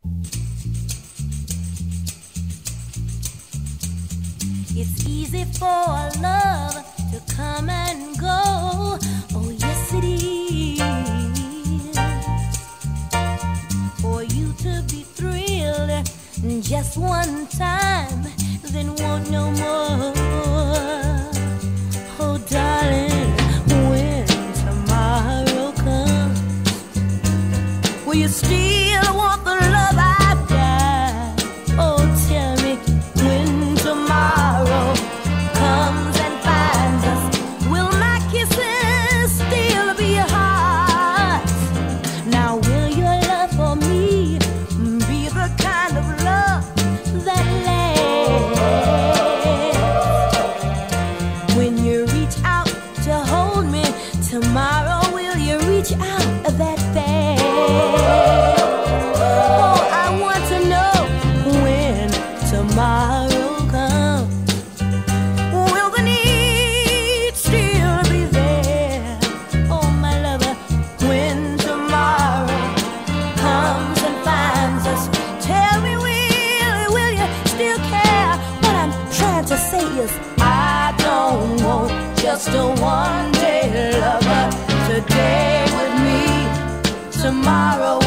It's easy for love to come and go. Oh, yes, it is. For you to be thrilled just one time, then want no more. Oh, darling, when tomorrow comes, will you still want the love I've got? Oh, tell me when tomorrow comes and finds us, will my kisses still be hot? Now will your love for me be the kind of love that lasts? When you reach out to hold me tomorrow, will you reach out that fast? Oh, I want to know when tomorrow comes, will the need still be there? Oh, my lover, when tomorrow comes and finds us, tell me, will you still care? What I'm trying to say is, I don't want just a one-day lover. Today with me, tomorrow